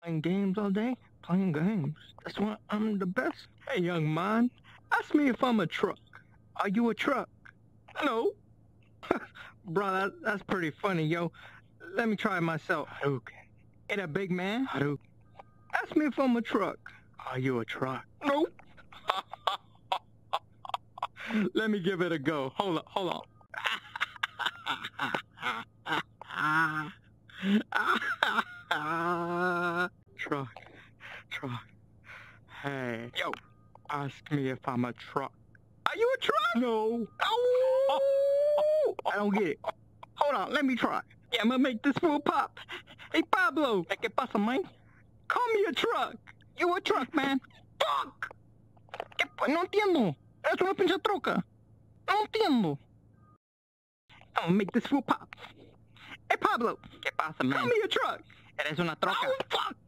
Playing games all day? Playing games. That's why I'm the best. Hey, young man. Ask me if I'm a truck. Are you a truck? No. Bro, that's pretty funny, yo. Let me try it myself. Hadouken. Ain't a big man? Hadouken. Ask me if I'm a truck. Are you a truck? No. Let me give it a go. Hold on. Truck. Hey, yo, ask me if I'm a truck. Are you a truck? No. Oh, I don't get it. Hold on, let me try. Yeah, I'm gonna make this fool pop. Hey, Pablo. ¿Qué pasa, man? Call me a truck. You a truck, man. Fuck. No entiendo. Es una pinche troca. No entiendo. I'm gonna make this fool pop. Hey, Pablo. ¿Qué pasa, man? Call me a truck. Eres una troca. Oh, fuck.